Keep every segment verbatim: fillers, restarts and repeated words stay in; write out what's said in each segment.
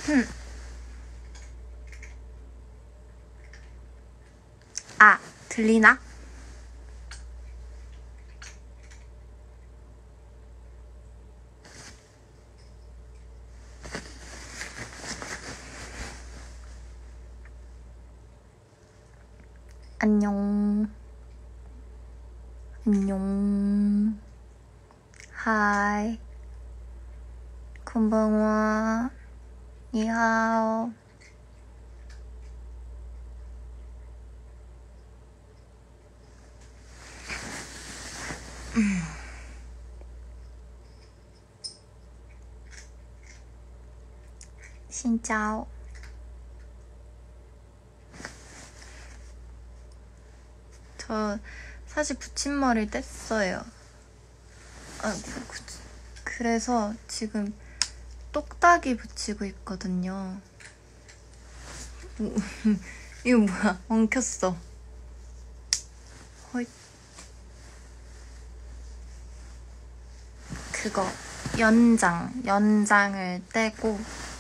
아, 들리나? 안녕. 안녕. 하이. 곤방와. 니하오. 음. 신짜오. 저 사실 붙임머리 뗐어요. 아, 그, 그래서 지금 똑딱이 붙이고 있거든요. 이거 뭐야? 엉켰어. 허이. 그거 연장, 연장을 떼고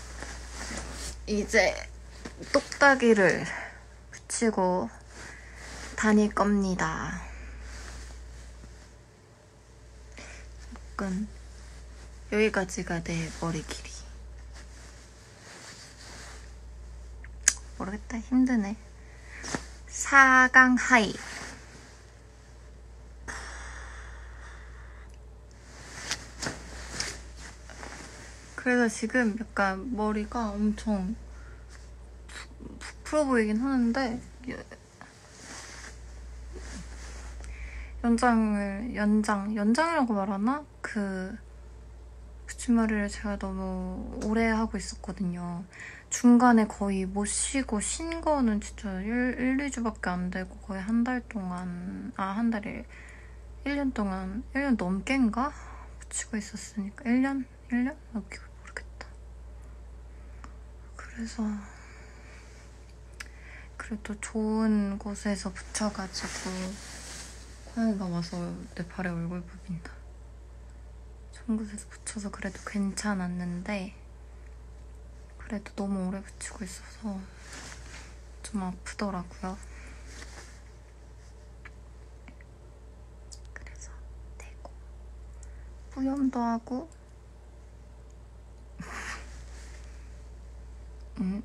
이제 똑딱이를 붙이고 다닐 겁니다. 약간 여기까지가 내 머리 길이. 모르겠다. 힘드네. 사강 하이. 그래서 지금 약간 머리가 엄청 부풀어 보이긴 하는데 연장을 연장 연장이라고 말하나? 그 붙임머리를 제가 너무 오래 하고 있었거든요. 중간에 거의 못 쉬고 쉰 거는 진짜 일, 이 주밖에 안 되고 거의 한 달 동안 아 한 달이 일 년 동안 일 년 넘게인가? 붙이고 있었으니까 일 년? 일 년? 아, 모르겠다. 그래서 그래도 좋은 곳에서 붙여가지고 고양이가 와서 내 발에 얼굴 부빈다. 좋은 곳에서 붙여서 그래도 괜찮았는데 그래도 너무 오래 붙이고 있어서 좀 아프더라고요. 그래서 대고 뿌염도 하고 음.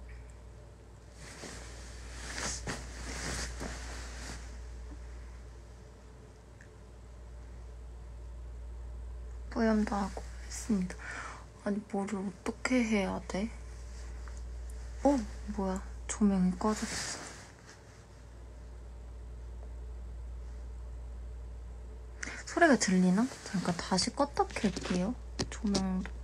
뿌염도 하고 했습니다. 아니 뭐를 어떻게 해야 돼? 어? 뭐야? 조명이 꺼졌어. 소리가 들리나? 잠깐 다시 껐다 켤게요. 조명도